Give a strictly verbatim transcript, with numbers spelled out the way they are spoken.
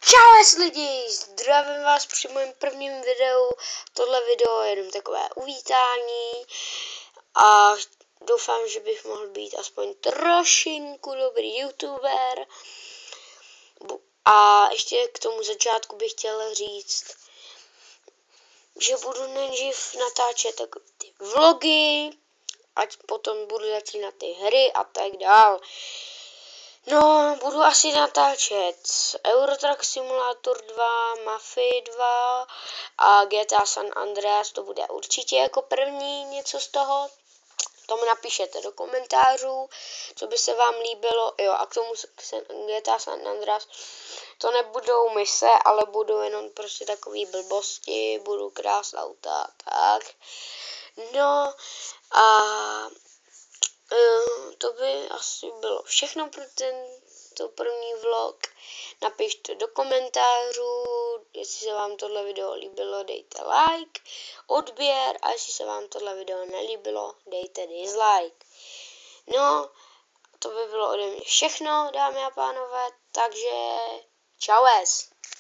Čau lidi, zdravím vás při mém prvním videu. Tohle video je jenom takové uvítání a doufám, že bych mohl být aspoň trošinku dobrý youtuber. A ještě k tomu začátku bych chtěl říct, že budu nejdřív natáčet takové ty vlogy, ať potom budu začínat ty hry a tak dál. No, budu asi natáčet Euro Truck Simulator dva, Mafii dva a G T A San Andreas, to bude určitě jako první něco z toho. To mi napíšete do komentářů, co by se vám líbilo. Jo, a k tomu G T A San Andreas to nebudou mise, ale budou jenom prostě takový blbosti, budu krást auta tak. No a to by asi bylo všechno pro tento první vlog. Napište do komentářů, jestli se vám tohle video líbilo, dejte like, odběr, a jestli se vám tohle video nelíbilo, dejte dislike. No, to by bylo ode mě všechno, dámy a pánové, takže čaues.